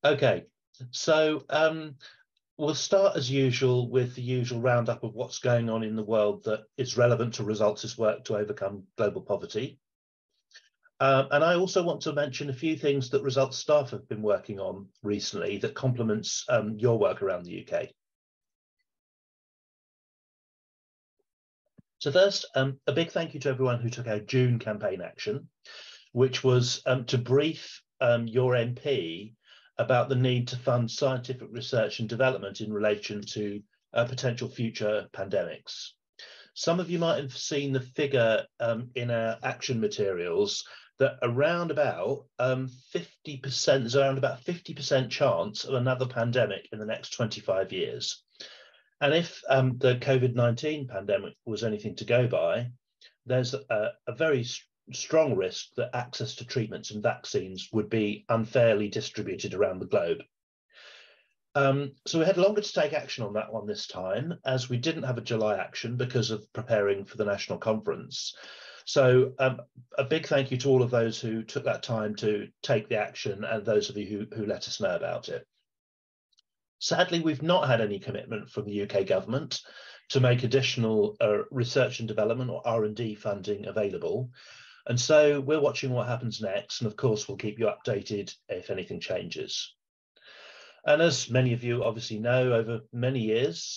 Okay, so we'll start as usual with the usual roundup of what's going on in the world that is relevant to Results' work to overcome global poverty. And I also want to mention a few things that Results staff have been working on recently that complements your work around the UK. So first, a big thank you to everyone who took our June campaign action, which was to brief your MP about the need to fund scientific research and development in relation to potential future pandemics. Some of you might have seen the figure in our action materials that around about 50%, there's around about 50% chance of another pandemic in the next 25 years. And if the COVID-19 pandemic was anything to go by, there's a very strong risk that access to treatments and vaccines would be unfairly distributed around the globe. So we had longer to take action on that one this time, as we didn't have a July action because of preparing for the national conference. So a big thank you to all of those who took that time to take the action and those of you who let us know about it. Sadly, we've not had any commitment from the UK government to make additional research and development or R&D funding available. And so we're watching what happens next. And of course, we'll keep you updated if anything changes. And as many of you obviously know, over many years,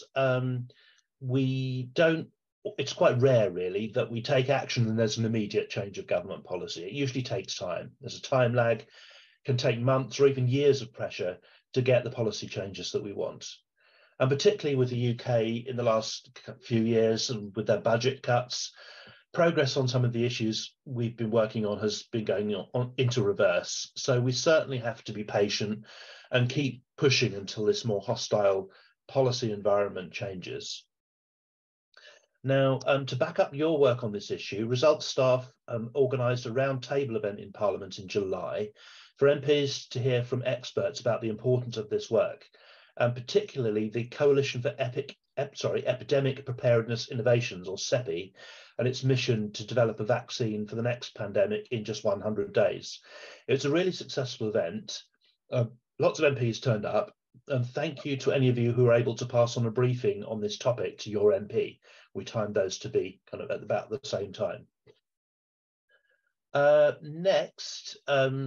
it's quite rare really that we take action and there's an immediate change of government policy. It usually takes time. There's a time lag, can take months or even years of pressure to get the policy changes that we want. And particularly with the UK in the last few years and with their budget cuts, progress on some of the issues we've been working on has been going on into reverse. So we certainly have to be patient and keep pushing until this more hostile policy environment changes. Now, to back up your work on this issue, Results staff organised a roundtable event in Parliament in July for MPs to hear from experts about the importance of this work, and particularly the Coalition for Epidemic Preparedness Innovations, or CEPI, and its mission to develop a vaccine for the next pandemic in just 100 days. It's a really successful event. Lots of MPs turned up, and thank you to any of you who were able to pass on a briefing on this topic to your MP. We timed those to be kind of at about the same time. Next,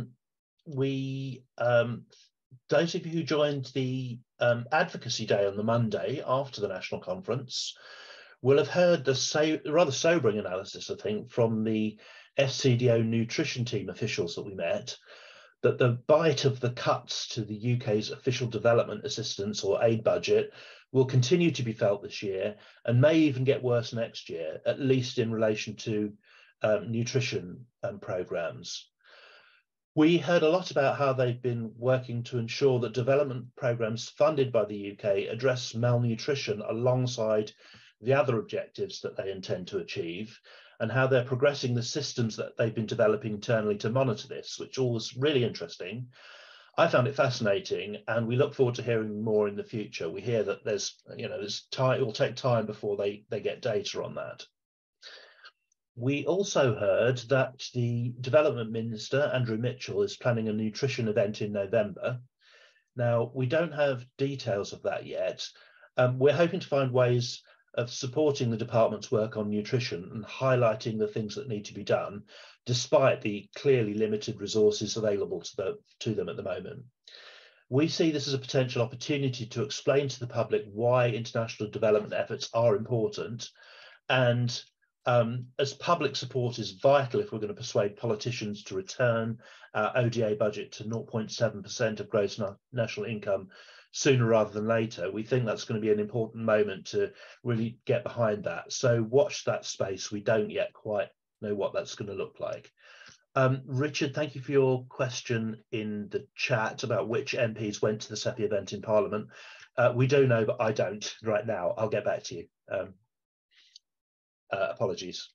those of you who joined the advocacy day on the Monday after the national conference will have heard the rather sobering analysis, I think, from the SCDO nutrition team officials that we met, that the bite of the cuts to the UK's official development assistance or aid budget will continue to be felt this year and may even get worse next year, at least in relation to nutrition programmes. We heard a lot about how they've been working to ensure that development programmes funded by the UK address malnutrition alongside the other objectives that they intend to achieve, and how they're progressing the systems that they've been developing internally to monitor this, which all was really interesting. I found it fascinating, and we look forward to hearing more in the future. We hear that it will take time before they get data on that. We also heard that the Development Minister, Andrew Mitchell, is planning a nutrition event in November. Now, we don't have details of that yet. We're hoping to find ways of supporting the department's work on nutrition and highlighting the things that need to be done, despite the clearly limited resources available to them at the moment. We see this as a potential opportunity to explain to the public why international development efforts are important, and as public support is vital if we're going to persuade politicians to return our ODA budget to 0.7% of gross national income sooner rather than later, we think that's going to be an important moment to really get behind that. So watch that space. We don't yet quite know what that's going to look like. Richard, thank you for your question in the chat about which MPs went to the CEPI event in Parliament. We do know, but I don't right now. I'll get back to you. Apologies.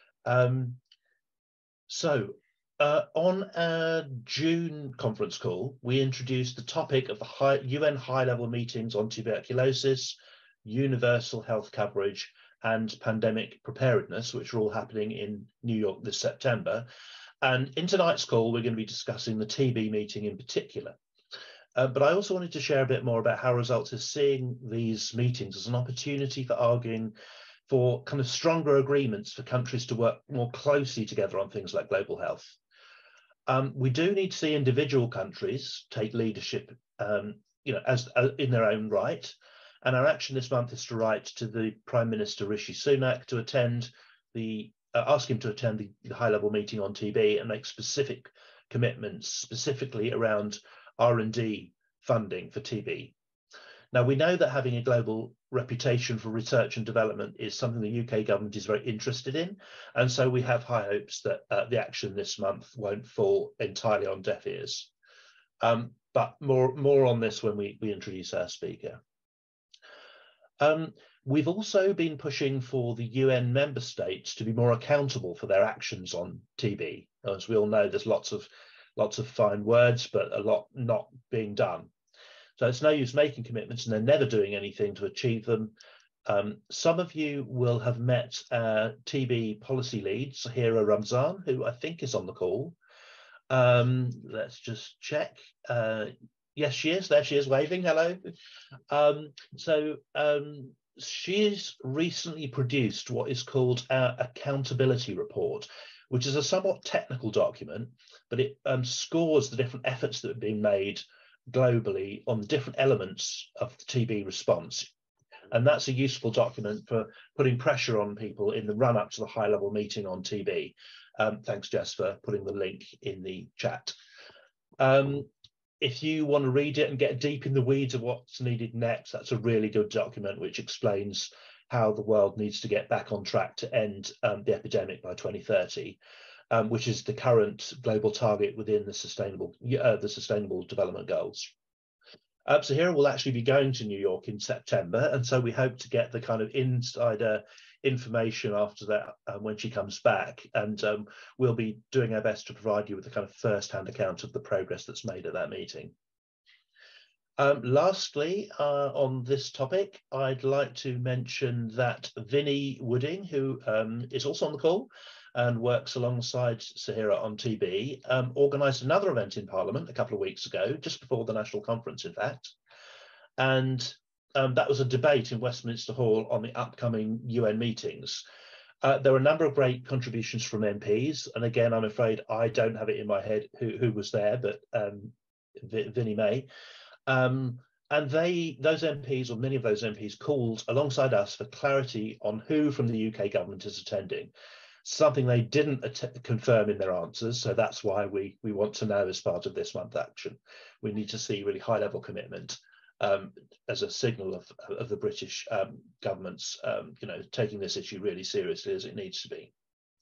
On our June conference call, we introduced the topic of the UN high-level meetings on tuberculosis, universal health coverage, and pandemic preparedness, which are all happening in New York this September. And in tonight's call, we're going to be discussing the TB meeting in particular. But I also wanted to share a bit more about how Results is seeing these meetings as an opportunity for arguing for kind of stronger agreements for countries to work more closely together on things like global health. We do need to see individual countries take leadership, as in their own right. And our action this month is to write to the Prime Minister Rishi Sunak to attend ask him to attend the high-level meeting on TB and make specific commitments, specifically around R&D funding for TB. Now, we know that having a global reputation for research and development is something the UK government is very interested in. And so we have high hopes that the action this month won't fall entirely on deaf ears. But more on this when we introduce our speaker. We've also been pushing for the UN member states to be more accountable for their actions on TB. As we all know, there's lots of fine words, but a lot not being done. So it's no use making commitments and then never doing anything to achieve them. Some of you will have met TB policy lead, Sahira Ramzan, who I think is on the call. Let's just check. Yes, she is. There she is, waving. Hello. She's recently produced what is called our accountability report, which is a somewhat technical document, but it scores the different efforts that have been made globally on the different elements of the TB response. And that's a useful document for putting pressure on people in the run-up to the high-level meeting on TB. Thanks, Jess, for putting the link in the chat. If you want to read it and get deep in the weeds of what's needed next, that's a really good document which explains how the world needs to get back on track to end the epidemic by 2030, which is the current global target within the Sustainable Development Goals. Sahira will actually be going to New York in September, and so we hope to get the kind of insider information after that when she comes back, and we'll be doing our best to provide you with a kind of first-hand account of the progress that's made at that meeting. Lastly, on this topic, I'd like to mention that Vinnie Wooding, who is also on the call and works alongside Sahira on TB, organised another event in Parliament a couple of weeks ago, just before the National Conference, in fact. And that was a debate in Westminster Hall on the upcoming UN meetings. There were a number of great contributions from MPs. And again, I'm afraid I don't have it in my head who was there, but Vinnie may. And those MPs, or many of those MPs, called alongside us for clarity on who from the UK government is attending. Something they didn't confirm in their answers, so that's why we want to know as part of this month action. We need to see really high-level commitment as a signal of the British government's, taking this issue really seriously as it needs to be.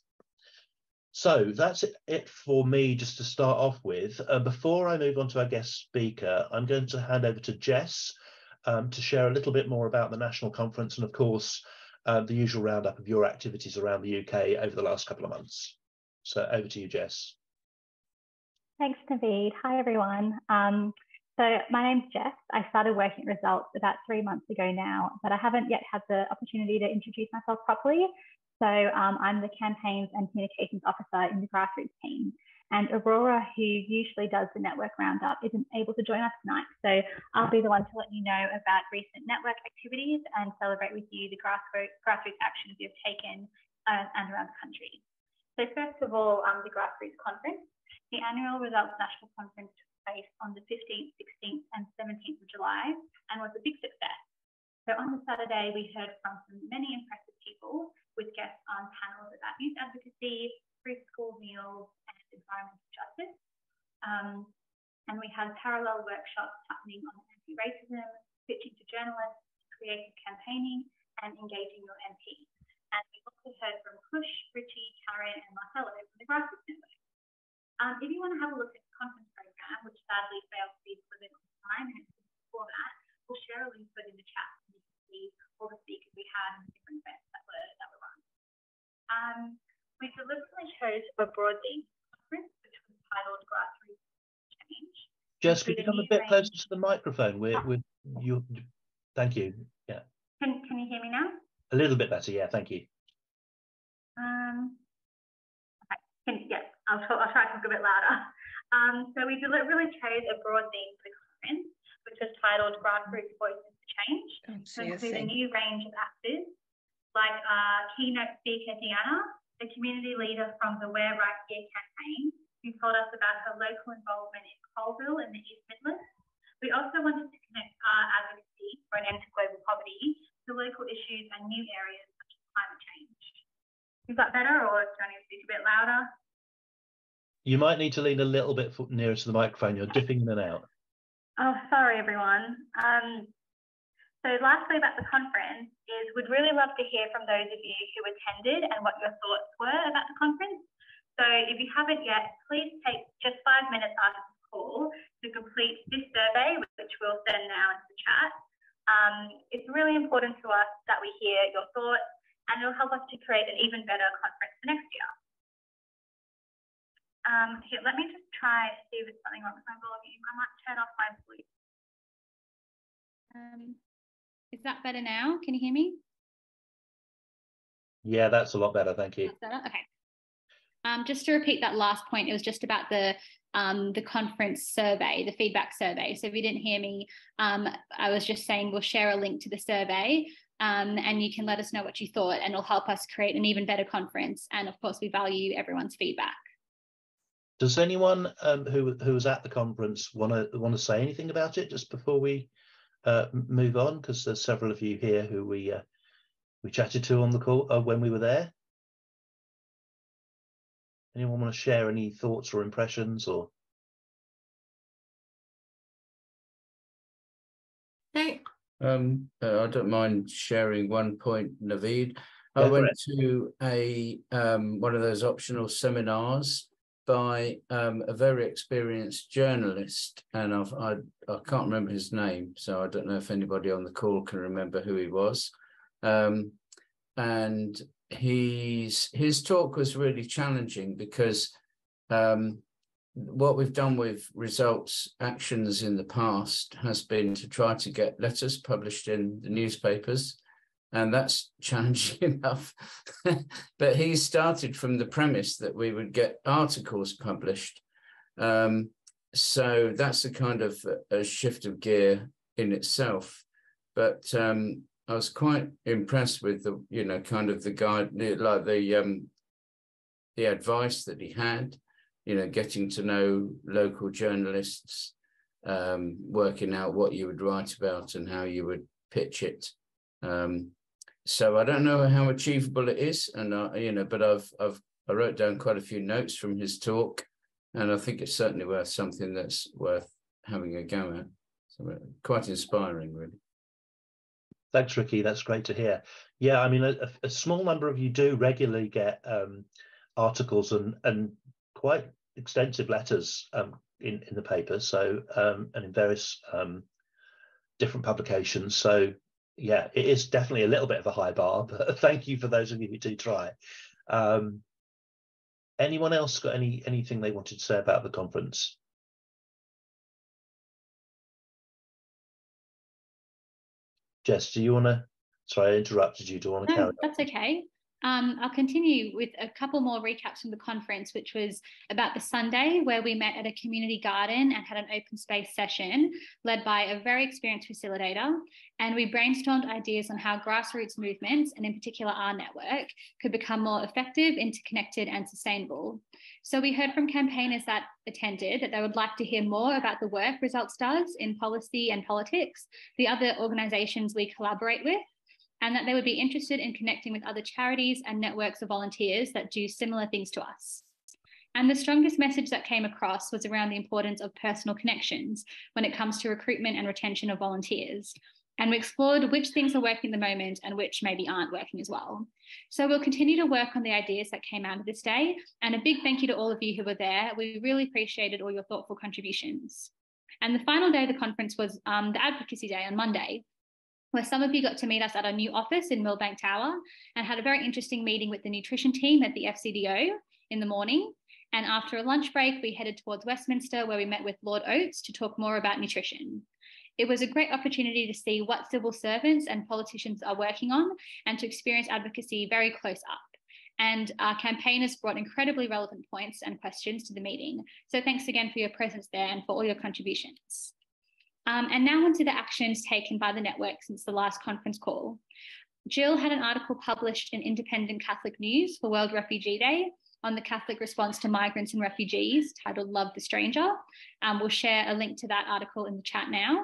So that's it for me, just to start off with. Before I move on to our guest speaker, I'm going to hand over to Jess to share a little bit more about the National Conference and, of course, the usual roundup of your activities around the UK over the last couple of months. So over to you, Jess. Thanks, Naveed. Hi, everyone. So my name's Jess. I started working at Results about 3 months ago now, but I haven't yet had the opportunity to introduce myself properly. So I'm the Campaigns and Communications Officer in the grassroots team. And Aurora, who usually does the network roundup, isn't able to join us tonight. So I'll be the one to let you know about recent network activities and celebrate with you the grassroots actions we've taken and around the country. So first of all, the grassroots conference. The annual Results National Conference took place on the 15th, 16th and 17th of July and was a big success. So on the Saturday, we heard from many impressive people with guests on panels about youth advocacy, free school meals and environmental justice. And we had parallel workshops happening on anti-racism, pitching to journalists, creative campaigning and engaging your MP. And we also heard from Kush, Richie, Karen and Marcelo from the Grassroots Network. If you want to have a look at the conference program, which sadly failed to be delivered on time in its format, we'll share a link to it in the chat so you can see all the speakers we had and the different events that were run. We deliberately chose a broad theme conference, which was titled Grassroots Change. Jess, could you come a bit closer to the microphone? Thank you. Yeah. Can you hear me now? A little bit better, yeah, thank you. Okay, yes, I'll try to talk a bit louder. So we deliberately chose a broad theme for the conference, which was titled Grassroots Voices to Change, to include a new range of actors like keynote speaker Deanna, the community leader from the Wear Right Here campaign, who told us about her local involvement in Colville in the East Midlands. We also wanted to connect our advocacy for an end to global poverty to local issues and new areas such as climate change. Is that better, or do I need to speak a bit louder? You might need to lean a little bit nearer to the microphone. You're dipping in and out. Oh, sorry, everyone. So lastly about the conference is we'd really love to hear from those of you who attended and what your thoughts were about the conference. So if you haven't yet, please take just 5 minutes after this call to complete this survey, which we'll send now into the chat. It's really important to us that we hear your thoughts, and it'll help us to create an even better conference for next year. Here, let me just try to see if there's something wrong with my volume. I might turn off my voice. Is that better now? Can you hear me? Yeah, that's a lot better. Thank you. That's better? Okay. Just to repeat that last point, it was just about the conference survey, the feedback survey. So if you didn't hear me, I was just saying we'll share a link to the survey and you can let us know what you thought, and it'll help us create an even better conference. And of course, we value everyone's feedback. Does anyone who was at the conference want to say anything about it just before we move on? Because there's several of you here who we chatted to on the call when we were there. Anyone want to share any thoughts or impressions? Or I don't mind sharing one point, Naveed. I went to a one of those optional seminars by a very experienced journalist, and I can't remember his name, so I don't know if anybody on the call can remember who he was. And his talk was really challenging because what we've done with results actions in the past has been to try to get letters published in the newspapers, and that's challenging enough. But he started from the premise that we would get articles published. So that's a kind of a shift of gear in itself. But I was quite impressed with the, kind of the guide, like the advice that he had, getting to know local journalists, working out what you would write about and how you would pitch it. So I don't know how achievable it is, and but I wrote down quite a few notes from his talk, and I think it's certainly worth something that's worth having a go at. So quite inspiring, really. Thanks, Ricky. That's great to hear. Yeah, I mean, a small number of you do regularly get articles and quite extensive letters in the paper, so and in various different publications. So yeah, it is definitely a little bit of a high bar, but thank you for those of you who do try. Anyone else got anything they wanted to say about the conference? Jess, do you want to? Sorry, I interrupted you. Do you want to carry on? That's okay. I'll continue with a couple more recaps from the conference, which was about the Sunday, where we met at a community garden and had an open space session led by a very experienced facilitator. And we brainstormed ideas on how grassroots movements, and in particular our network, could become more effective, interconnected and sustainable. So we heard from campaigners that attended that they would like to hear more about the work Results does in policy and politics, the other organisations we collaborate with, and that they would be interested in connecting with other charities and networks of volunteers that do similar things to us. And the strongest message that came across was around the importance of personal connections when it comes to recruitment and retention of volunteers. And we explored which things are working at the moment and which maybe aren't working as well. So we'll continue to work on the ideas that came out of this day. And a big thank you to all of you who were there. We really appreciated all your thoughtful contributions. And the final day of the conference was the advocacy day on Monday, where some of you got to meet us at our new office in Millbank Tower and had a very interesting meeting with the nutrition team at the FCDO in the morning. And after a lunch break, we headed towards Westminster, where we met with Lord Oates to talk more about nutrition. It was a great opportunity to see what civil servants and politicians are working on and to experience advocacy very close up. And our campaigners brought incredibly relevant points and questions to the meeting. So thanks again for your presence there and for all your contributions. And now onto the actions taken by the network since the last conference call. Jill had an article published in Independent Catholic News for World Refugee Day on the Catholic response to migrants and refugees, titled Love the Stranger. We'll share a link to that article in the chat now.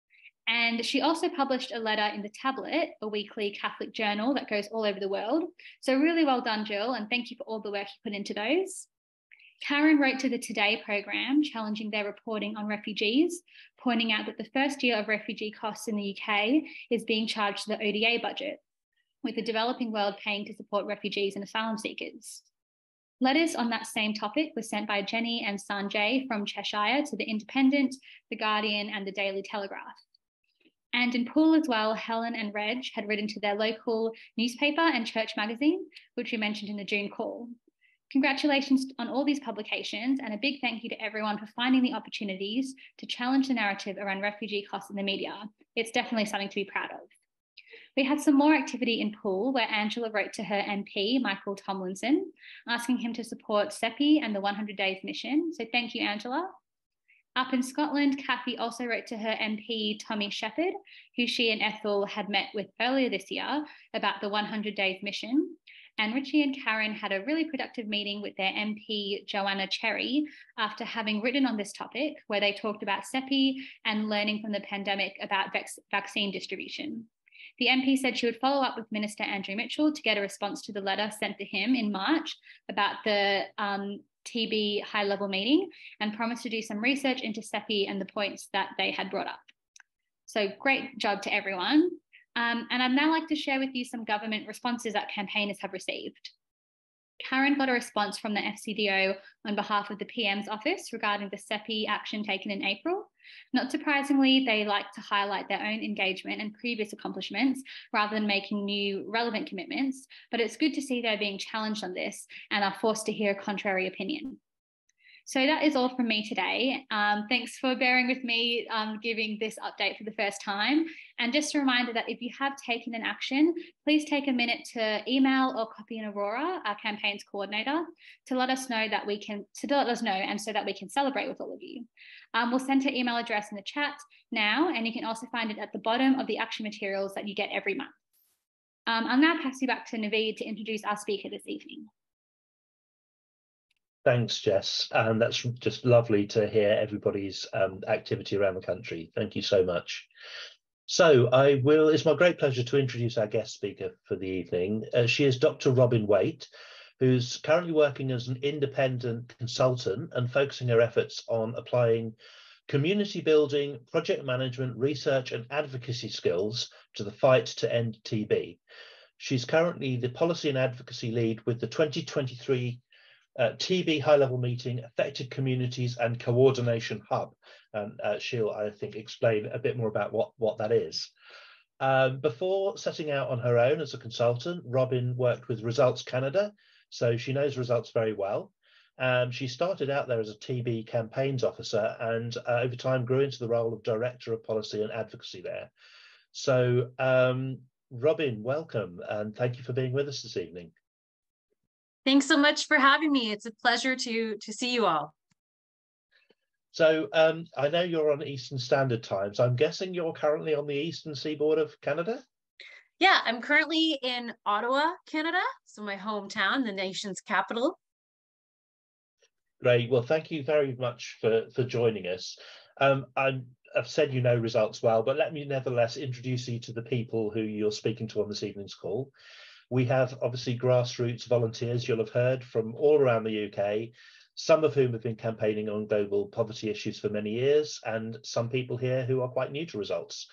And she also published a letter in The Tablet, a weekly Catholic journal that goes all over the world. So really well done, Jill, and thank you for all the work you put into those. Karen wrote to the Today programme, challenging their reporting on refugees, pointing out that the first year of refugee costs in the UK is being charged to the ODA budget, with the developing world paying to support refugees and asylum seekers. Letters on that same topic were sent by Jenny and Sanjay from Cheshire to The Independent, The Guardian and The Daily Telegraph. And in Poole as well, Helen and Reg had written to their local newspaper and church magazine, which we mentioned in the June call. Congratulations on all these publications, and a big thank you to everyone for finding the opportunities to challenge the narrative around refugee costs in the media. It's definitely something to be proud of. We had some more activity in Poole, where Angela wrote to her MP, Michael Tomlinson, asking him to support CEPI and the 100 Days mission. So thank you, Angela. Up in Scotland, Kathy also wrote to her MP, Tommy Shepherd, who she and Ethel had met with earlier this year about the 100 Days mission. And Richie and Karen had a really productive meeting with their MP, Joanna Cherry, after having written on this topic, where they talked about CEPI and learning from the pandemic about vaccine distribution. The MP said she would follow up with Minister Andrew Mitchell to get a response to the letter sent to him in March about the TB high-level meeting, and promised to do some research into CEPI and the points that they had brought up. So great job to everyone. And I'd now like to share with you some government responses that campaigners have received. Karen got a response from the FCDO on behalf of the PM's office regarding the CEPI action taken in April. Not surprisingly, they like to highlight their own engagement and previous accomplishments rather than making new relevant commitments, but it's good to see they're being challenged on this and are forced to hear a contrary opinion. So that is all from me today. Thanks for bearing with me giving this update for the first time. And just a reminder that if you have taken an action, please take a minute to email or copy in Aurora, our campaigns coordinator, to let us know and so that we can celebrate with all of you. We'll send her email address in the chat now, and you can also find it at the bottom of the action materials that you get every month. I'll now pass you back to Naveed to introduce our speaker this evening. Thanks, Jess. And that's just lovely to hear everybody's activity around the country. Thank you so much. So it's my great pleasure to introduce our guest speaker for the evening. She is Dr. Robyn Waite, who's currently working as an independent consultant and focusing her efforts on applying community building, project management, research and advocacy skills to the fight to end TB. She's currently the policy and advocacy lead with the 2023 TB high-level meeting, Affected Communities and Coordination Hub. She'll, I think, explain a bit more about what that is. Before setting out on her own as a consultant, Robyn worked with Results Canada, so she knows Results very well. She started out there as a TB campaigns officer and over time grew into the role of Director of Policy and Advocacy there. So Robyn, welcome, and thank you for being with us this evening. Thanks so much for having me. It's a pleasure to see you all. So I know you're on Eastern Standard Time, so I'm guessing you're currently on the eastern seaboard of Canada? Yeah, I'm currently in Ottawa, Canada, so my hometown, the nation's capital. Great. Well, thank you very much for joining us. I've said you know Results well, but let me nevertheless introduce you to the people who you're speaking to on this evening's call. We have obviously grassroots volunteers you'll have heard from all around the UK, some of whom have been campaigning on global poverty issues for many years, and some people here who are quite new to Results.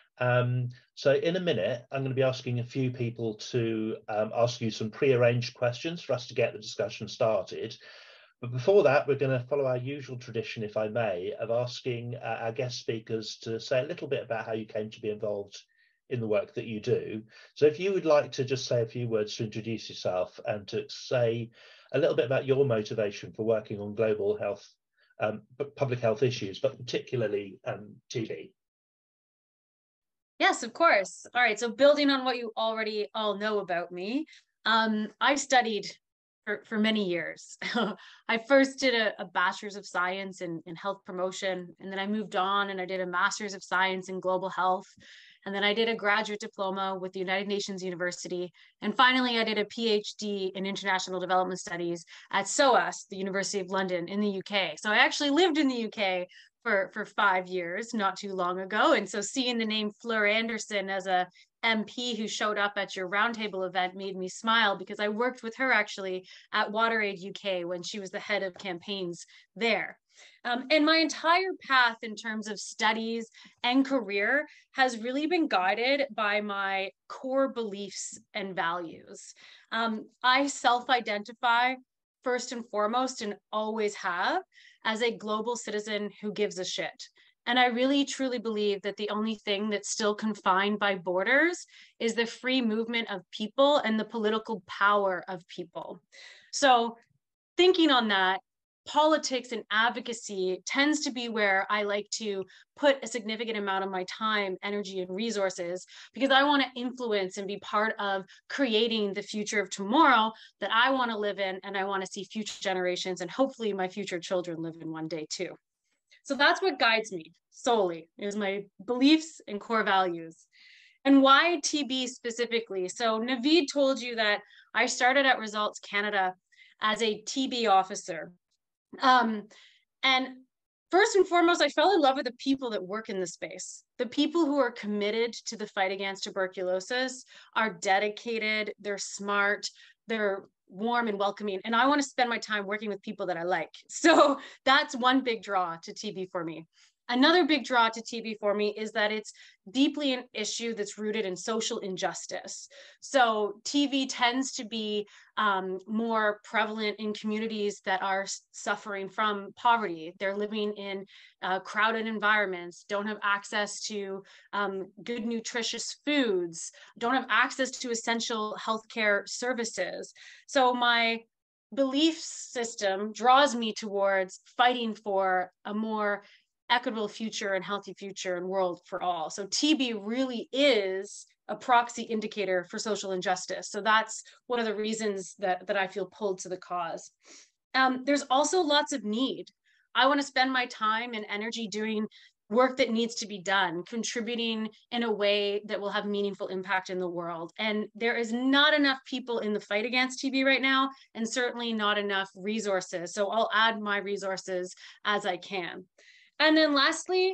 So in a minute, I'm going to be asking a few people to ask you some pre-arranged questions for us to get the discussion started. But before that, we're going to follow our usual tradition, if I may, of asking our guest speakers to say a little bit about how you came to be involved in the work that you do. So if you would like to just say a few words to introduce yourself and to say a little bit about your motivation for working on global health, public health issues, but particularly TB. Yes, of course. All right, so building on what you already all know about me, I studied for many years. I first did a bachelor's of science in health promotion, and then I moved on and I did a master's of science in global health. And then I did a graduate diploma with the United Nations University. And finally, I did a PhD in international development studies at SOAS, the University of London in the UK. So I actually lived in the UK for 5 years, not too long ago. And so seeing the name Fleur Anderson as a MP who showed up at your roundtable event made me smile, because I worked with her actually at WaterAid UK when she was the head of campaigns there. And my entire path in terms of studies and career has really been guided by my core beliefs and values. I self-identify first and foremost, and always have, as a global citizen who gives a shit. And I really truly believe that the only thing that's still confined by borders is the free movement of people and the political power of people. So thinking on that, politics and advocacy tends to be where I like to put a significant amount of my time, energy, and resources, because I want to influence and be part of creating the future of tomorrow that I want to live in, and I want to see future generations and hopefully my future children live in one day too. So that's what guides me solely, is my beliefs and core values. And why TB specifically? So Naveed told you that I started at Results Canada as a TB officer. And first and foremost, I fell in love with the people that work in the space. The people who are committed to the fight against tuberculosis are dedicated, they're smart, they're warm and welcoming. And I want to spend my time working with people that I like. So that's one big draw to TB for me. Another big draw to TB for me is that it's deeply an issue that's rooted in social injustice. So TB tends to be more prevalent in communities that are suffering from poverty. They're living in crowded environments, don't have access to good, nutritious foods, don't have access to essential healthcare services. So my belief system draws me towards fighting for a more equitable future and healthy future and world for all. So TB really is a proxy indicator for social injustice. So that's one of the reasons that I feel pulled to the cause. There's also lots of need. I want to spend my time and energy doing work that needs to be done, contributing in a way that will have meaningful impact in the world. And there is not enough people in the fight against TB right now, and certainly not enough resources. So I'll add my resources as I can. And then lastly,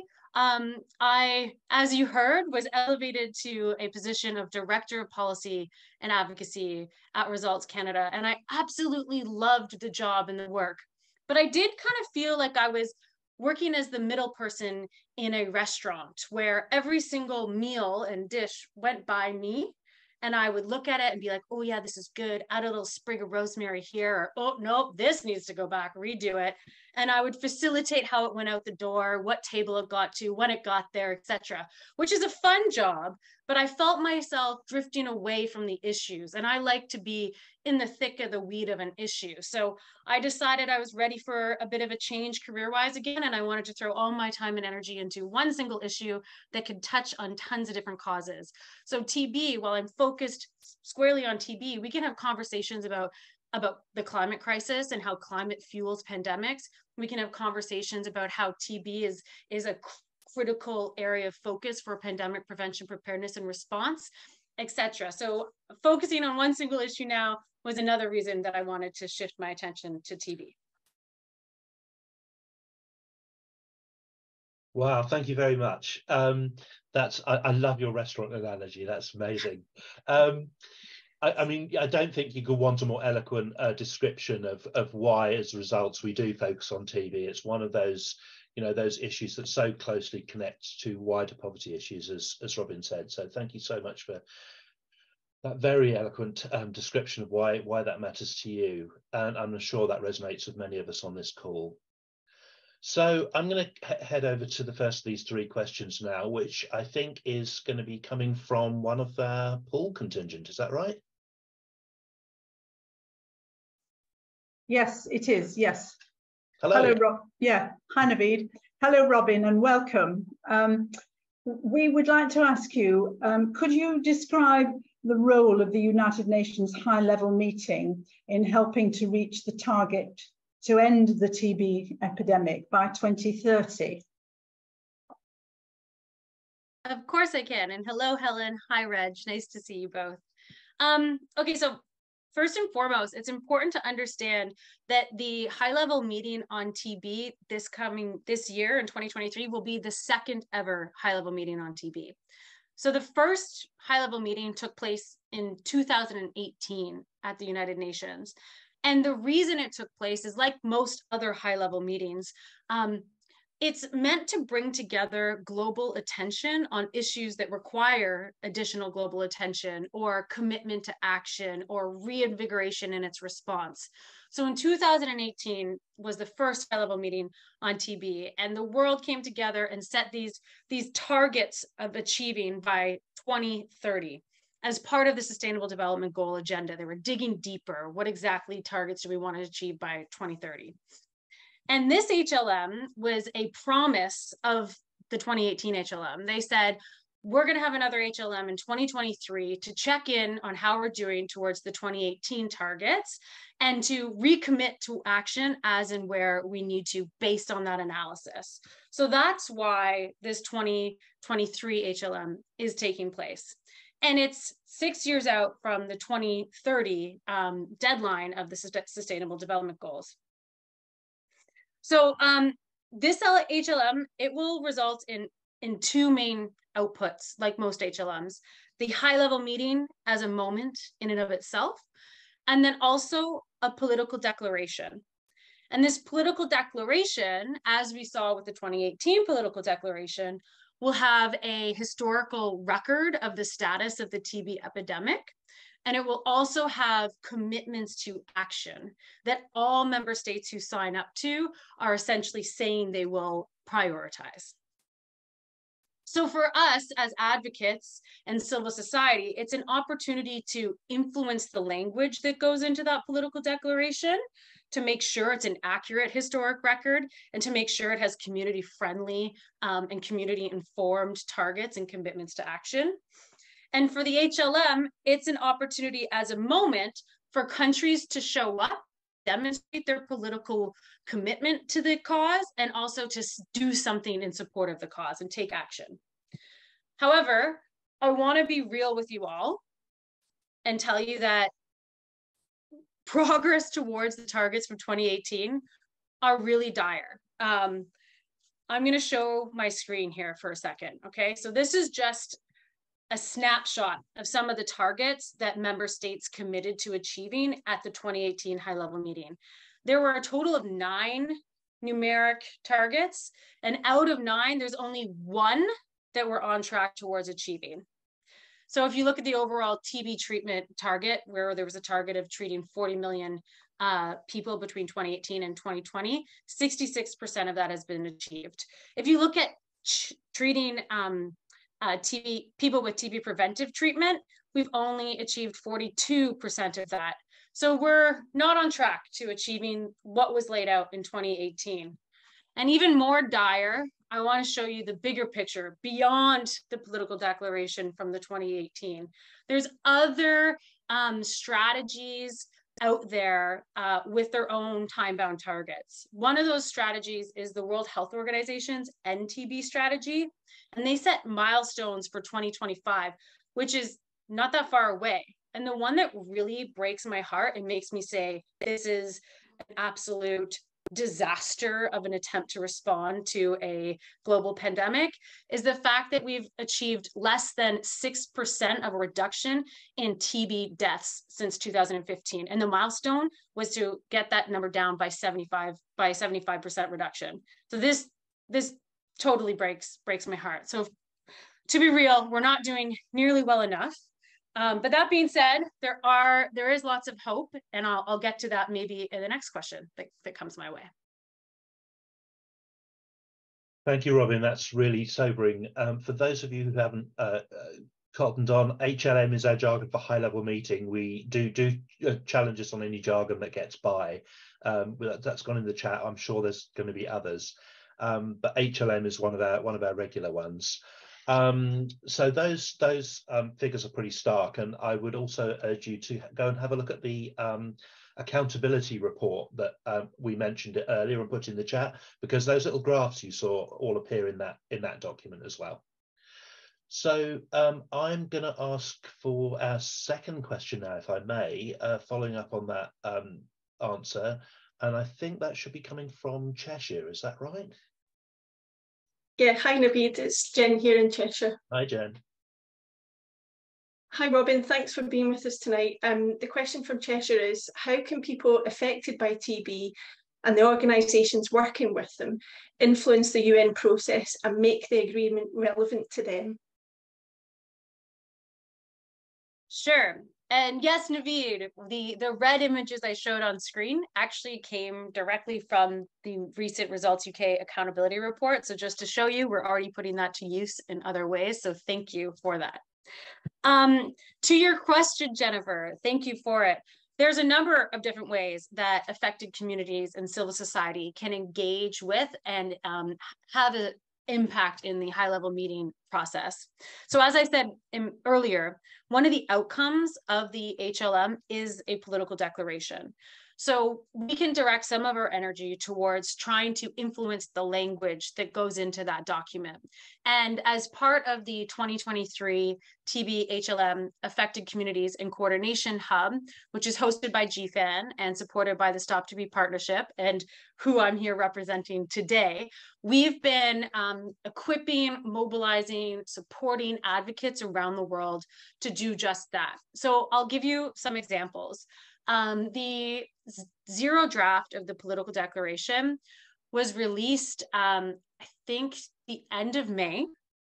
I, as you heard, was elevated to a position of Director of Policy and Advocacy at Results Canada. And I absolutely loved the job and the work. But I did kind of feel like I was working as the middle person in a restaurant where every single meal and dish went by me. And I would look at it and be like, oh yeah, this is good. Add a little sprig of rosemary here. Or, oh, nope, this needs to go back, redo it. And I would facilitate how it went out the door, what table it got to, when it got there, etc., which is a fun job. But I felt myself drifting away from the issues. And I like to be in the thick of the weed of an issue. So I decided I was ready for a bit of a change career-wise again. And I wanted to throw all my time and energy into one single issue that could touch on tons of different causes. So TB, while I'm focused squarely on TB, we can have conversations about the climate crisis and how climate fuels pandemics. We can have conversations about how TB is a critical area of focus for pandemic prevention, preparedness, and response, etc. So focusing on one single issue now was another reason that I wanted to shift my attention to TB. Wow, thank you very much. I love your restaurant analogy. That's amazing. I mean, I don't think you could want a more eloquent description of why, as results, we do focus on TB. It's one of those, those issues that so closely connects to wider poverty issues, as Robyn said. So thank you so much for that very eloquent description of why that matters to you. And I'm sure that resonates with many of us on this call. So I'm going to head over to the first of these three questions now, which I think is going to be coming from one of our pool contingent. Is that right? Yes, it is. Yes. Hello. Hello, Rob. Yeah. Hi, Naveed. Hello, Robyn, and welcome. We would like to ask you, could you describe the role of the United Nations high-level meeting in helping to reach the target to end the TB epidemic by 2030? Of course I can. And hello, Helen. Hi, Reg. Nice to see you both. Okay, so first and foremost, it's important to understand that the high-level meeting on TB this year in 2023 will be the second ever high-level meeting on TB. So the first high-level meeting took place in 2018 at the United Nations. And the reason it took place is, like most other high-level meetings, it's meant to bring together global attention on issues that require additional global attention or commitment to action or reinvigoration in its response. So in 2018 was the first high-level meeting on TB, and the world came together and set these targets of achieving by 2030 as part of the Sustainable Development Goal agenda. They were digging deeper. What exactly targets do we want to achieve by 2030? And this HLM was a promise of the 2018 HLM. They said, we're going to have another HLM in 2023 to check in on how we're doing towards the 2018 targets and to recommit to action as and where we need to based on that analysis. So that's why this 2023 HLM is taking place. And it's 6 years out from the 2030 deadline of the Sustainable Development Goals. So this HLM, it will result in two main outputs, like most HLMs: the high-level meeting as a moment in and of itself, and then also a political declaration. And this political declaration, as we saw with the 2018 political declaration, will have a historical record of the status of the TB epidemic. And it will also have commitments to action that all member states who sign up to are essentially saying they will prioritize. So for us as advocates and civil society, it's an opportunity to influence the language that goes into that political declaration, to make sure it's an accurate historic record, and to make sure it has community-friendly and community-informed targets and commitments to action. And for the HLM, it's an opportunity as a moment for countries to show up, demonstrate their political commitment to the cause, and also to do something in support of the cause and take action. However, I want to be real with you all and tell you that progress towards the targets from 2018 are really dire. I'm going to show my screen here for a second, okay? So this is just a snapshot of some of the targets that member states committed to achieving at the 2018 high-level meeting. There were a total of 9 numeric targets, and out of 9, there's only 1 that we're on track towards achieving. So if you look at the overall TB treatment target, where there was a target of treating 40 million people between 2018 and 2020, 66% of that has been achieved. If you look at treating people with TB preventive treatment, we've only achieved 42% of that. So we're not on track to achieving what was laid out in 2018. And even more dire, I want to show you the bigger picture beyond the political declaration from the 2018. There's other strategies out there with their own time-bound targets. One of those strategies is the World Health Organization's NTB strategy, and they set milestones for 2025, which is not that far away. And the one that really breaks my heart and makes me say, this is an absolute disaster of an attempt to respond to a global pandemic, is the fact that we've achieved less than 6% of a reduction in TB deaths since 2015. And the milestone was to get that number down by 75% reduction. So this totally breaks my heart. So to be real, we're not doing nearly well enough. But that being said, there is lots of hope, and I'll get to that maybe in the next question that comes my way. Thank you, Robyn. That's really sobering. For those of you who haven't cottoned on, HLM is our jargon for high-level meeting. We do challenge us on any jargon that gets by. That's gone in the chat. I'm sure there's going to be others, but HLM is one of our regular ones. So those figures are pretty stark, and I would also urge you to go and have a look at the accountability report that we mentioned it earlier and put in the chat, because those little graphs you saw all appear in that document as well. So I'm going to ask for our second question now, if I may, following up on that answer, and I think that should be coming from Cheshire. Is that right? Yeah, hi Naveed, it's Jen here in Cheshire. Hi Jen. Hi Robyn, thanks for being with us tonight. The question from Cheshire is, how can people affected by TB and the organisations working with them influence the UN process and make the agreement relevant to them? Sure. And yes, Naveed, the red images I showed on screen actually came directly from the recent Results UK accountability report. So just to show you, we're already putting that to use in other ways. So thank you for that. To your question, Jennifer, thank you for it. There's a number of different ways that affected communities and civil society can engage with and have an impact in the high-level meeting process. So as I said earlier, one of the outcomes of the HLM is a political declaration. So we can direct some of our energy towards trying to influence the language that goes into that document. And as part of the 2023 TB HLM Affected Communities and Coordination Hub, which is hosted by GFAN and supported by the Stop TB Partnership, and who I'm here representing today, we've been equipping, mobilizing, supporting advocates around the world to do just that. So I'll give you some examples. The zero draft of the political declaration was released, I think, the end of May.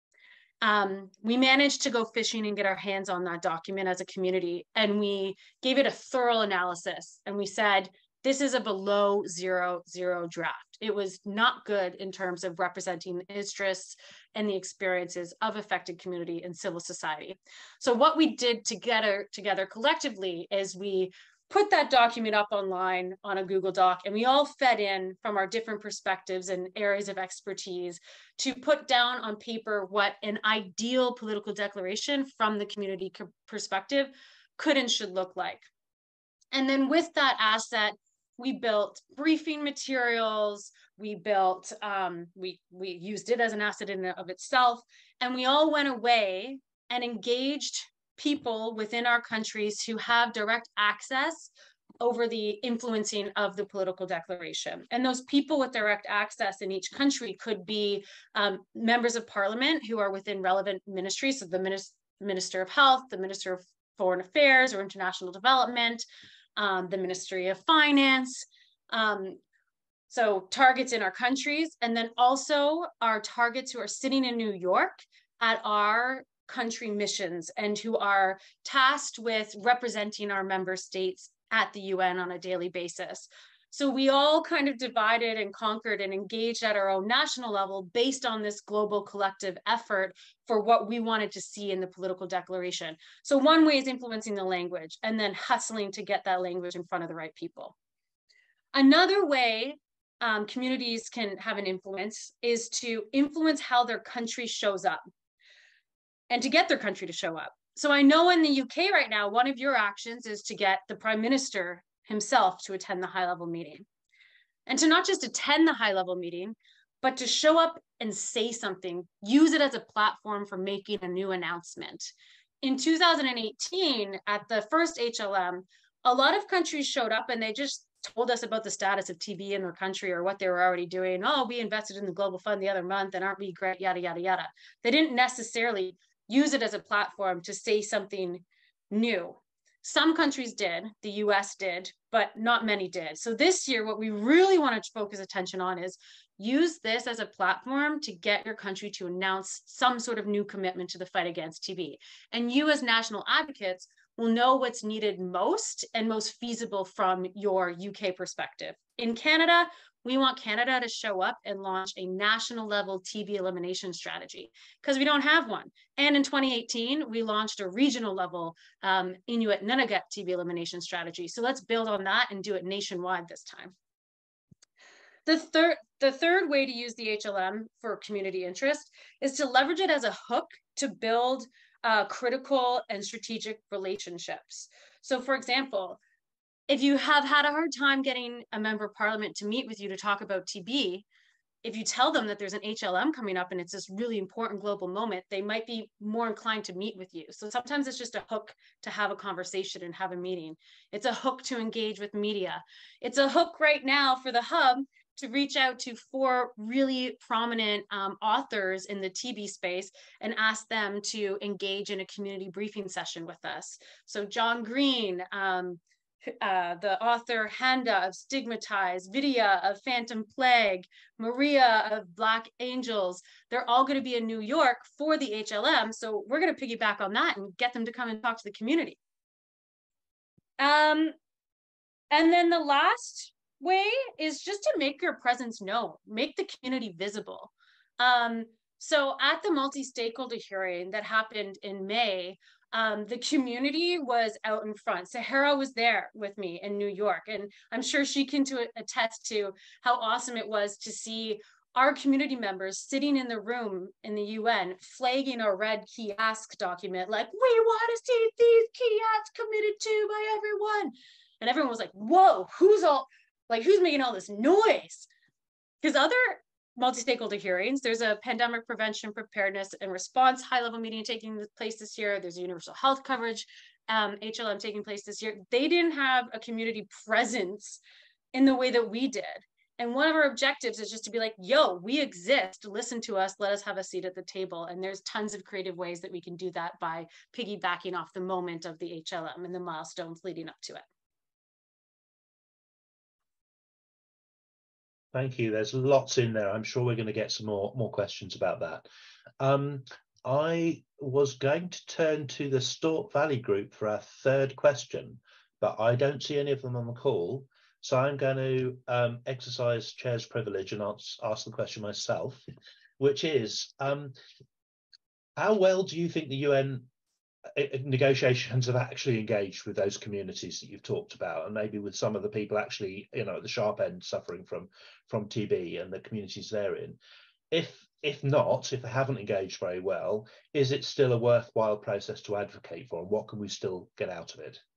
We managed to go fishing and get our hands on that document as a community, and we gave it a thorough analysis. And we said, this is a below zero draft. It was not good in terms of representing the interests and the experiences of affected community and civil society. So what we did together collectively is we put that document up online on a Google Doc, and we all fed in from our different perspectives and areas of expertise to put down on paper what an ideal political declaration from the community perspective could and should look like. And then with that asset, we built briefing materials, we built, we used it as an asset in and of itself, and we all went away and engaged people within our countries who have direct access over the influencing of the political declaration. And those people with direct access in each country could be members of parliament who are within relevant ministries, so the Minister of Health, the Minister of Foreign Affairs or International Development, the Ministry of Finance, so targets in our countries, and then also our targets who are sitting in New York at our country missions and who are tasked with representing our member states at the UN on a daily basis. So we all kind of divided and conquered and engaged at our own national level based on this global collective effort for what we wanted to see in the political declaration. So one way is influencing the language and then hustling to get that language in front of the right people. Another way communities can have an influence is to influence how their country shows up and to get their country to show up. So I know in the UK right now, one of your actions is to get the Prime Minister himself to attend the high-level meeting. And to not just attend the high-level meeting, but to show up and say something, use it as a platform for making a new announcement. In 2018, at the first HLM, a lot of countries showed up and they just told us about the status of TB in their country or what they were already doing. Oh, we invested in the Global Fund the other month and aren't we great, yada, yada, yada. They didn't necessarily use it as a platform to say something new. Some countries did, the US did, but not many did. So this year, what we really wanted to focus attention on is use this as a platform to get your country to announce some sort of new commitment to the fight against TB. And you as national advocates will know what's needed most and most feasible from your UK perspective. In Canada, we want Canada to show up and launch a national level TB elimination strategy because we don't have one. And in 2018, we launched a regional level Inuit Nunavut TB elimination strategy. So let's build on that and do it nationwide this time. The third way to use the HLM for community interest is to leverage it as a hook to build critical and strategic relationships. So for example, if you have had a hard time getting a member of parliament to meet with you to talk about TB, if you tell them that there's an HLM coming up and it's this really important global moment, they might be more inclined to meet with you. So sometimes it's just a hook to have a conversation and have a meeting. It's a hook to engage with media. It's a hook right now for the Hub to reach out to 4 really prominent authors in the TB space and ask them to engage in a community briefing session with us. So John Green, the author Handa of Stigmatized, Vidya of Phantom Plague, Maria of Black Angels, they're all going to be in New York for the HLM. So we're going to piggyback on that and get them to come and talk to the community. And then the last way is just to make your presence known, make the community visible. So at the multi-stakeholder hearing that happened in May, the community was out in front. Sahara was there with me in New York, and I'm sure she can attest to how awesome it was to see our community members sitting in the room in the UN flagging a red key ask document, like, we want to see these key asks committed to by everyone. And everyone was like, whoa, who's making all this noise? Because other multi-stakeholder hearings, there's a pandemic prevention, preparedness, and response high-level meeting taking place this year. There's a universal health coverage HLM taking place this year. They didn't have a community presence in the way that we did. And one of our objectives is just to be like, yo, we exist, listen to us, let us have a seat at the table. And there's tons of creative ways that we can do that by piggybacking off the moment of the HLM and the milestones leading up to it. Thank you. There's lots in there. I'm sure we're going to get some more questions about that. I was going to turn to the Stork Valley group for our third question, but I don't see any of them on the call. So I'm going to exercise chair's privilege and ask the question myself, which is, how well do you think the UN negotiations have actually engaged with those communities that you've talked about, and maybe with some of the people actually, at the sharp end suffering from TB and the communities they're in? If not, if they haven't engaged very well, is it still a worthwhile process to advocate for, and what can we still get out of it?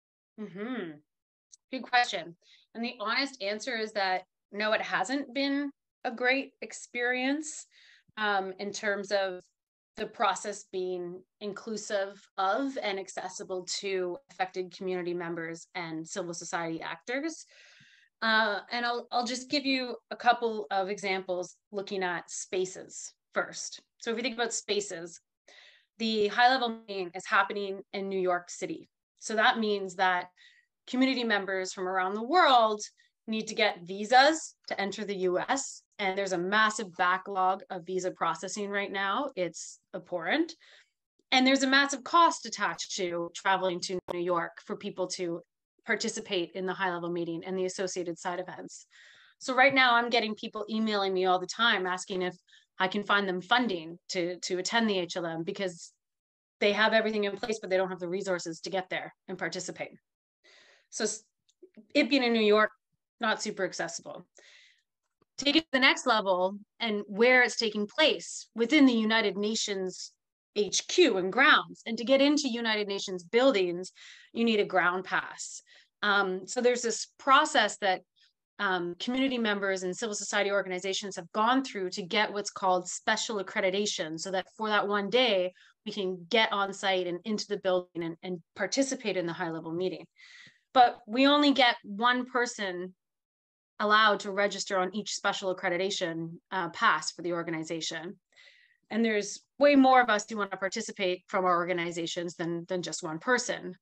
Good question. And the honest answer is that no, it hasn't been a great experience in terms of the process being inclusive of and accessible to affected community members and civil society actors. And I'll just give you a couple of examples looking at spaces first. So if you think about spaces, the high-level meeting is happening in New York City. So that means that community members from around the world need to get visas to enter the US. And there's a massive backlog of visa processing right now. It's abhorrent. And there's a massive cost attached to traveling to New York for people to participate in the high-level meeting and the associated side events. So right now I'm getting people emailing me all the time asking if I can find them funding to attend the HLM, because they have everything in place, but they don't have the resources to get there and participate. So it being in New York, not super accessible. Take it to the next level and where it's taking place within the United Nations HQ and grounds. And to get into United Nations buildings, you need a ground pass. So there's this process that community members and civil society organizations have gone through to get what's called special accreditation, so that for that one day, we can get on site and into the building and participate in the high-level meeting. But we only get one person allowed to register on each special accreditation pass for the organization. And there's way more of us who want to participate from our organizations than just one person.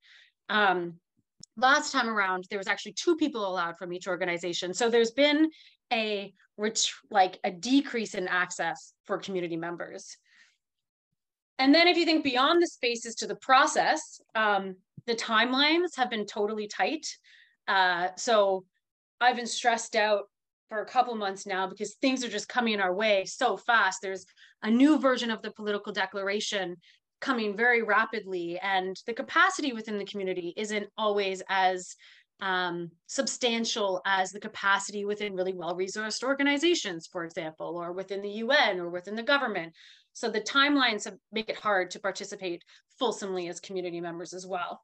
Last time around, there was actually 2 people allowed from each organization. So there's been a decrease in access for community members. And then if you think beyond the spaces to the process, the timelines have been totally tight. So I've been stressed out for a couple months now because things are just coming our way so fast. There's a new version of the political declaration coming very rapidly, and the capacity within the community isn't always as substantial as the capacity within really well-resourced organizations, for example, or within the UN or within the government. So the timelines make it hard to participate fulsomely as community members as well.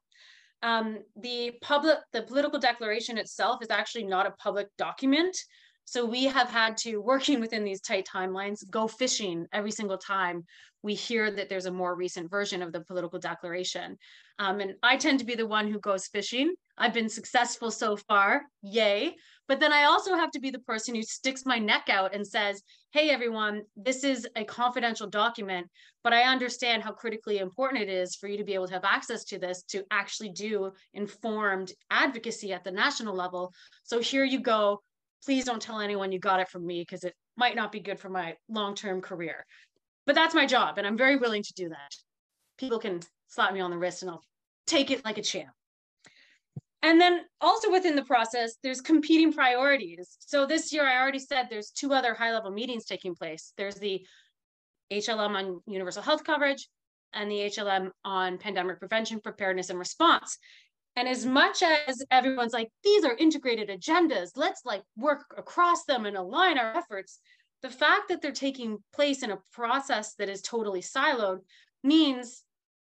The political declaration itself is actually not a public document. So we have had to, working within these tight timelines, go fishing every single time we hear that there's a more recent version of the political declaration. And I tend to be the one who goes fishing. I've been successful so far, yay. But then I also have to be the person who sticks my neck out and says, hey, everyone, this is a confidential document, but I understand how critically important it is for you to be able to have access to this, to actually do informed advocacy at the national level. So here you go. Please don't tell anyone you got it from me, because it might not be good for my long-term career. But that's my job, and I'm very willing to do that. People can slap me on the wrist and I'll take it like a champ. And then also within the process, there's competing priorities. So this year, I already said there's 2 other high-level meetings taking place. There's the HLM on universal health coverage and the HLM on pandemic prevention, preparedness, and response. And as much as everyone's like, these are integrated agendas, let's like work across them and align our efforts, the fact that they're taking place in a process that is totally siloed means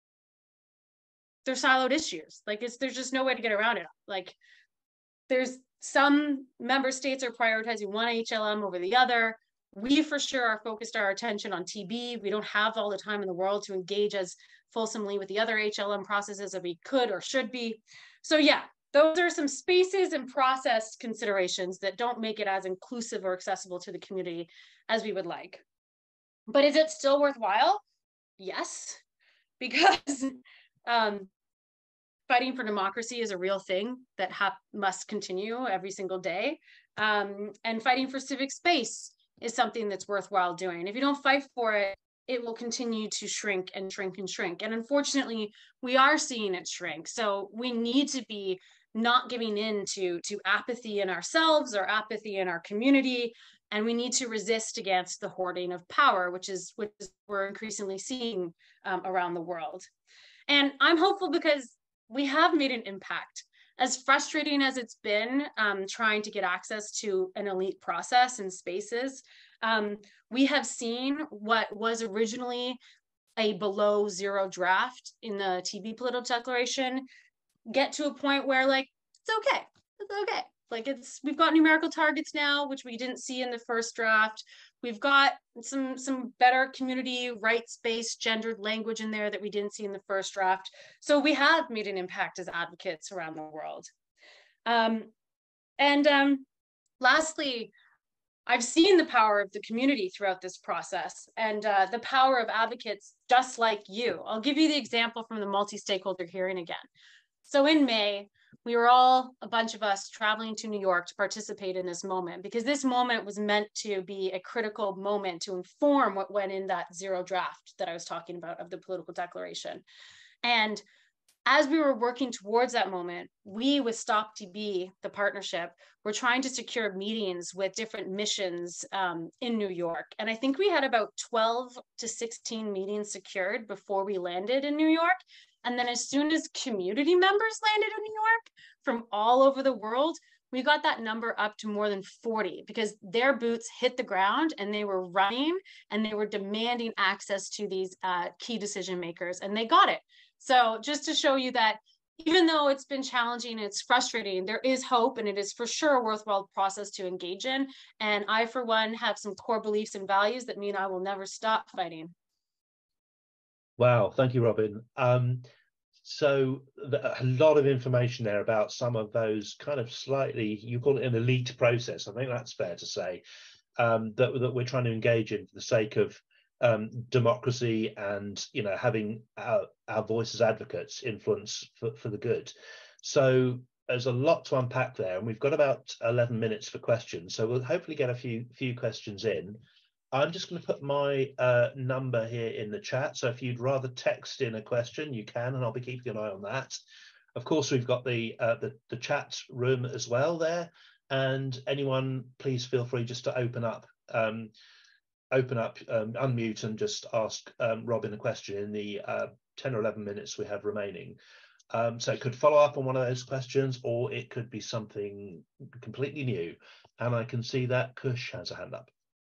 they're siloed issues. Like there's just no way to get around it. Like there's some member states are prioritizing one HLM over the other. We for sure are focused our attention on TB. We don't have all the time in the world to engage as fulsomely with the other HLM processes as we could or should be. So yeah, those are some spaces and process considerations that don't make it as inclusive or accessible to the community as we would like. But is it still worthwhile? Yes, because fighting for democracy is a real thing that must continue every single day. And fighting for civic space is something that's worthwhile doing. If you don't fight for it, it will continue to shrink and shrink and shrink. And unfortunately, we are seeing it shrink. So we need to be not giving in to apathy in ourselves or apathy in our community. And we need to resist against the hoarding of power, which is we're increasingly seeing around the world. And I'm hopeful because we have made an impact. As frustrating as it's been trying to get access to an elite process and spaces, we have seen what was originally a below zero draft in the TB political declaration get to a point where like, it's okay. Like we've got numerical targets now, which we didn't see in the first draft. We've got some better community rights-based gendered language in there that we didn't see in the first draft. So we have made an impact as advocates around the world. Lastly, I've seen the power of the community throughout this process and the power of advocates just like you. I'll give you the example from the multi-stakeholder hearing again. So in May, we were all, a bunch of us, traveling to New York to participate in this moment because this moment was meant to be a critical moment to inform what went in that zero draft that I was talking about of the political declaration. And as we were working towards that moment, we with Stop TB, the partnership, were trying to secure meetings with different missions in New York. And I think we had about 12 to 16 meetings secured before we landed in New York. And then as soon as community members landed in New York from all over the world, we got that number up to more than 40 because their boots hit the ground and they were running and they were demanding access to these key decision makers, and they got it. So just to show you that even though it's been challenging and it's frustrating, there is hope, and it is for sure a worthwhile process to engage in. And I, for one, have some core beliefs and values that mean I will never stop fighting. Wow, thank you, Robyn. So a lot of information there about some of those kind of slightly, you call it an elite process. I think that's fair to say, that we're trying to engage in for the sake of democracy and, you know, having our voice as advocates influence for the good. So there's a lot to unpack there, and we've got about 11 minutes for questions. So we'll hopefully get a few questions in. I'm just going to put my number here in the chat. So if you'd rather text in a question, you can, and I'll be keeping an eye on that. Of course, we've got the chat room as well there. And anyone, please feel free just to unmute and just ask Robyn a question in the 10 or 11 minutes we have remaining. So it could follow up on one of those questions, or it could be something completely new. And I can see that Kush has a hand up.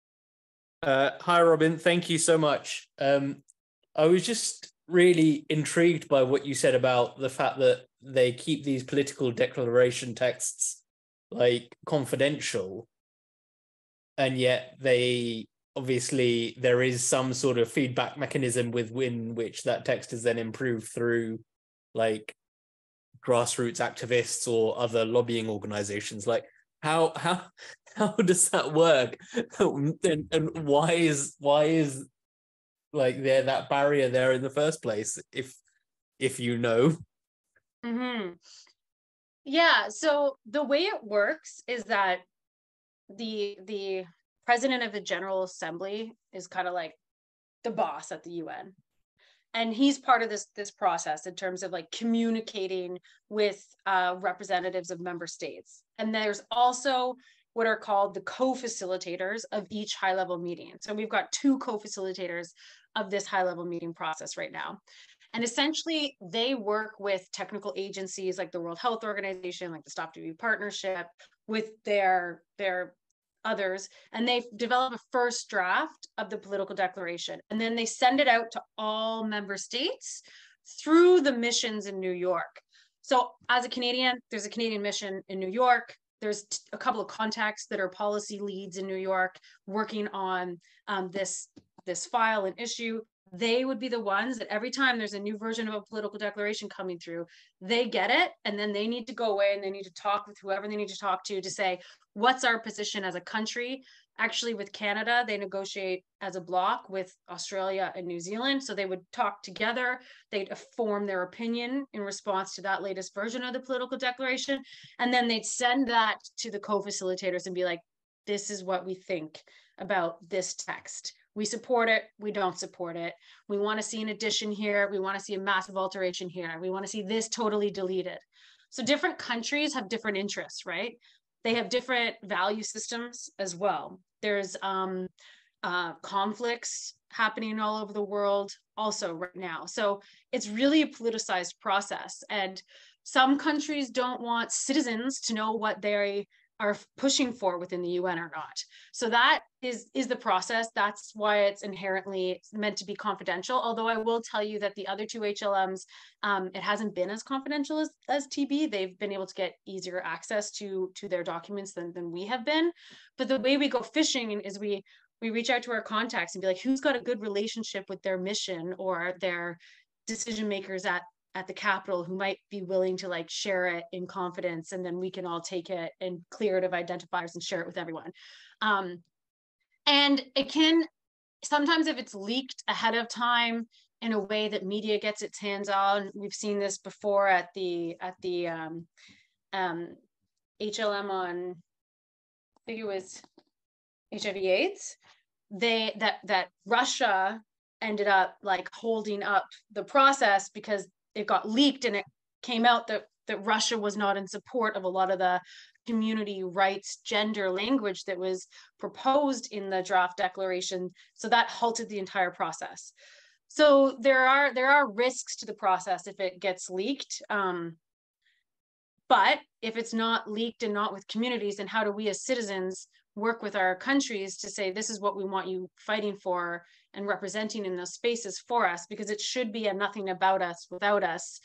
Hi, Robyn. Thank you so much. I was just really intrigued by what you said about the fact that they keep these political declaration texts like confidential, and yet they obviously there is some sort of feedback mechanism within which that text is then improved through like grassroots activists or other lobbying organizations. Like how does that work? and why is like there that barrier there in the first place, if you know? Mm-hmm. Yeah, so the way it works is that the president of the General Assembly is kind of like the boss at the UN. And he's part of this process in terms of like communicating with representatives of member states. And there's also what are called the co-facilitators of each high-level meeting. So we've got 2 co-facilitators of this high-level meeting process right now. And essentially, they work with technical agencies like the World Health Organization, like the Stop TB Partnership, with their others, and they develop a first draft of the political declaration. And then they send it out to all member states through the missions in New York. So as a Canadian, there's a Canadian mission in New York. There's a couple of contacts that are policy leads in New York working on this file and issue. They would be the ones that every time there's a new version of a political declaration coming through, they get it, and then they need to go away and they need to talk with whoever they need to talk to say, what's our position as a country? Actually, with Canada, they negotiate as a bloc with Australia and New Zealand. So they would talk together, they'd form their opinion in response to that latest version of the political declaration. And then they'd send that to the co-facilitators and be like, this is what we think about this text. We support it, we don't support it. We want to see an addition here. We want to see a massive alteration here. We want to see this totally deleted. So different countries have different interests, right? They have different value systems as well. There's conflicts happening all over the world also right now. So it's really a politicized process. And some countries don't want citizens to know what they are pushing for within the UN or not. So that is the process. That's why it's inherently meant to be confidential. Although I will tell you that the other 2 HLMs, it hasn't been as confidential as TB. They've been able to get easier access to their documents than we have been. But the way we go fishing is we reach out to our contacts and be like, who's got a good relationship with their mission or their decision makers at the Capitol who might be willing to like share it in confidence, and then we can all take it and clear it of identifiers and share it with everyone. And it can sometimes, if it's leaked ahead of time in a way that media gets its hands on, we've seen this before at the HLM on, I think it was HIV/AIDS. That Russia ended up like holding up the process because it got leaked and it came out that Russia was not in support of a lot of the community rights gender language that was proposed in the draft declaration. So that halted the entire process. So there are risks to the process if it gets leaked. But if it's not leaked and not with communities, then how do we as citizens work with our countries to say, this is what we want you fighting for and representing in those spaces for us, because it should be a nothing about us without us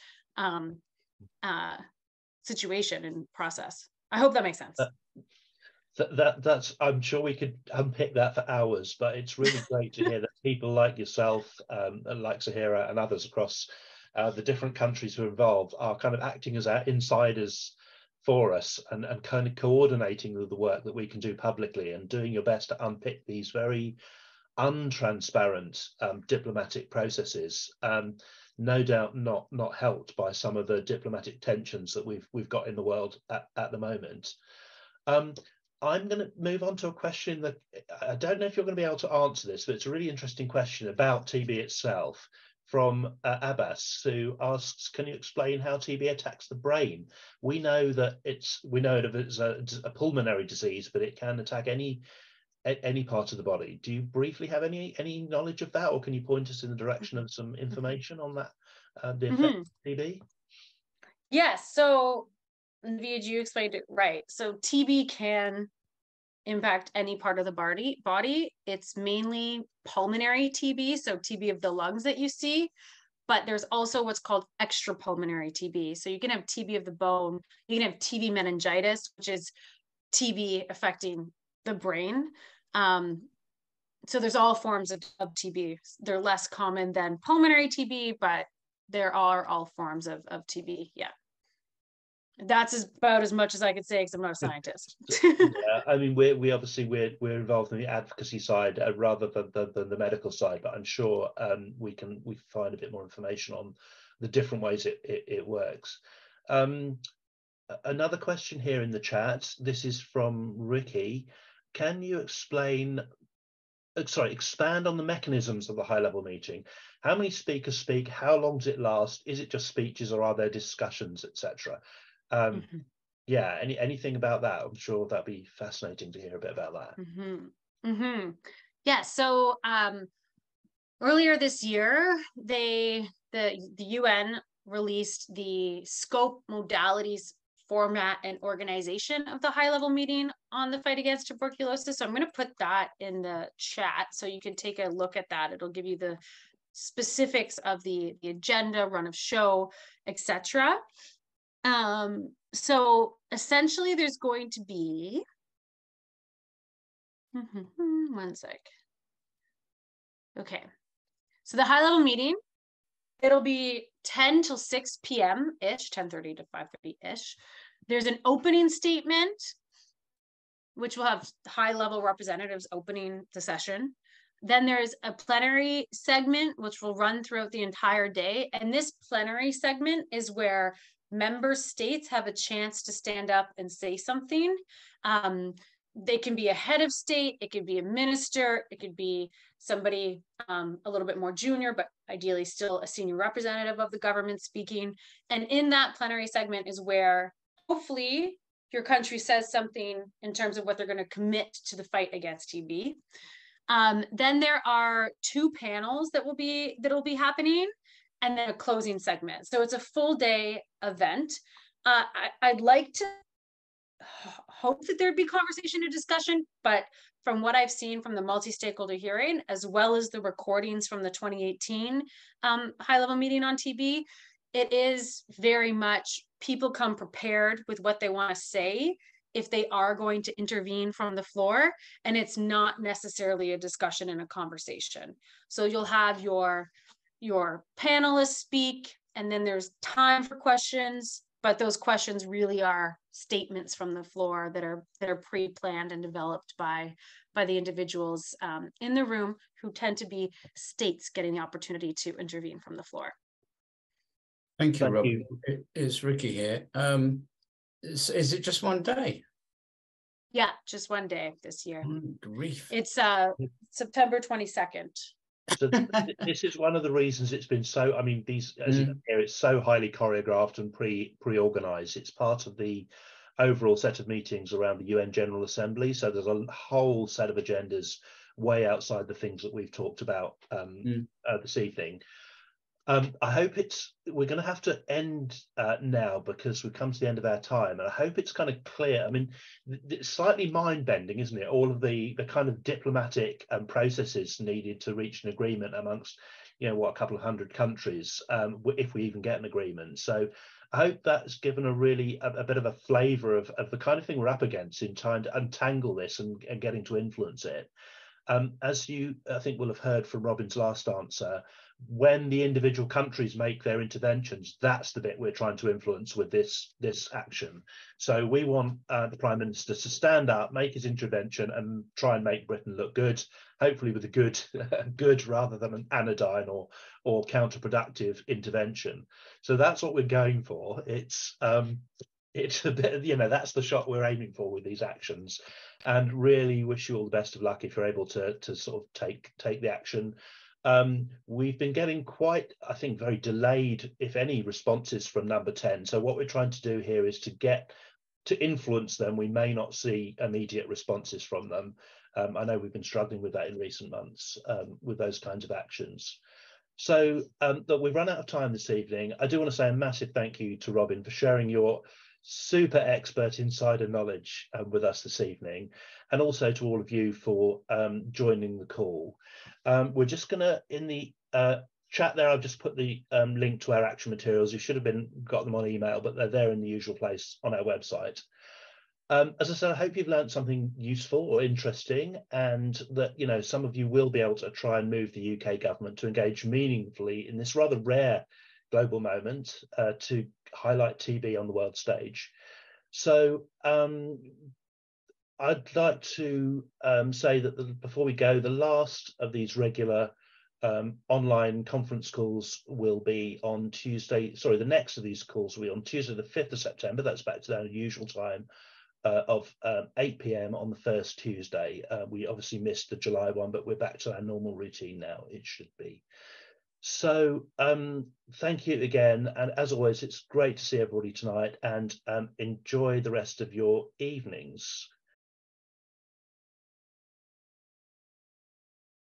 situation and process. I hope that makes sense. That's I'm sure we could unpick that for hours, but it's really great to hear that people like yourself, like Zahira and others across the different countries who are involved are kind of acting as our insiders for us and kind of coordinating the work that we can do publicly and doing your best to unpick these very untransparent diplomatic processes, no doubt not helped by some of the diplomatic tensions that we've got in the world at the moment. I'm going to move on to a question that I don't know if you're going to be able to answer this, but it's a really interesting question about TB itself from Abbas, who asks, can you explain how TB attacks the brain? We know that it's a pulmonary disease, but it can attack any part of the body. Do you briefly have any knowledge of that, or can you point us in the direction of some information on that, the effect of TB? Yes. So, Naveed, you explained it right. So TB can impact any part of the body. It's mainly pulmonary TB, so TB of the lungs that you see, but there's also what's called extrapulmonary TB. So you can have TB of the bone, you can have TB meningitis, which is TB affecting the brain. So there's all forms of TB. They're less common than pulmonary TB, but there are all forms of TB. Yeah. That's about as much as I could say because I'm not a scientist. Yeah, I mean, we obviously we're involved in the advocacy side rather than the medical side, but I'm sure we find a bit more information on the different ways it works. Another question here in the chat. This is from Ricky. Can you expand on the mechanisms of the high-level meeting? How many speakers speak? How long does it last? Is it just speeches or are there discussions, etc.? Yeah, anything about that? I'm sure that'd be fascinating to hear a bit about that. Yeah, so earlier this year, the UN released the scope, modalities, format, and organization of the high-level meeting on the fight against tuberculosis. So I'm going to put that in the chat so you can take a look at that. It'll give you the specifics of the agenda, run of show, etc. So essentially there's going to be, one sec. Okay. So the high level meeting, it'll be 10 till 6 p.m.-ish, 10:30 to 5:30-ish. There's an opening statement, which will have high level representatives opening the session. Then there's a plenary segment, which will run throughout the entire day. And this plenary segment is where member states have a chance to stand up and say something. They can be a head of state, it could be a minister, it could be somebody a little bit more junior, but ideally still a senior representative of the government speaking. And in that plenary segment is where hopefully your country says something in terms of what they're going to commit to the fight against TB. Then there are 2 panels that'll be happening, and then a closing segment. So it's a full day event. I'd like to hope that there'd be conversation and discussion, but from what I've seen from the multi-stakeholder hearing, as well as the recordings from the 2018 high-level meeting on TB, it is very much people come prepared with what they want to say if they are going to intervene from the floor, and it's not necessarily a discussion and a conversation. So you'll have your panelists speak, and then there's time for questions, but those questions really are statements from the floor that are pre-planned and developed by the individuals in the room, who tend to be states getting the opportunity to intervene from the floor. Thank you, Robyn. It's Ricky here. Is it just one day? Yeah, just one day this year. Grief. It's September 22nd. So this is one of the reasons it's been so, I mean, these, as you can hear, it's so highly choreographed and pre-organized. It's part of the overall set of meetings around the UN General Assembly. So there's a whole set of agendas way outside the things that we've talked about this evening. I hope we're going to have to end now because we've come to the end of our time, and I hope it's kind of clear. I mean, it's slightly mind-bending, isn't it? All of the kind of diplomatic processes needed to reach an agreement amongst, a couple of hundred countries, if we even get an agreement. So I hope that's given a bit of a flavour of the kind of thing we're up against in trying to untangle this and getting to influence it. As you, I think, will have heard from Robyn's last answer, when the individual countries make their interventions, that's the bit we're trying to influence with this action. So we want the Prime Minister to stand up, make his intervention, and try and make Britain look good, hopefully with a good rather than an anodyne or counterproductive intervention. So that's what we're going for. It's a bit, that's the shot we're aiming for with these actions, and really wish you all the best of luck if you're able to sort of take the action. We've been getting quite, I think, very delayed, if any, responses from number 10. So what we're trying to do here is to influence them. We may not see immediate responses from them. I know we've been struggling with that in recent months with those kinds of actions. So that we've run out of time this evening. I do want to say a massive thank you to Robyn for sharing your super expert insider knowledge with us this evening, and also to all of you for joining the call. We're just going to, in the chat there, I've just put the link to our action materials. You should have got them on email, but they're there in the usual place on our website. As I said, I hope you've learned something useful or interesting, and that some of you will be able to try and move the UK government to engage meaningfully in this rather rare global moment to highlight TB on the world stage. So I'd like to say that before we go, the last of these regular online conference calls will be on Tuesday. Sorry, the next of these calls will be on Tuesday, the 5th of September. That's back to our usual time of 8 p.m. on the first Tuesday. We obviously missed the July one, but we're back to our normal routine now, it should be. So thank you again. And as always, it's great to see everybody tonight, and enjoy the rest of your evenings.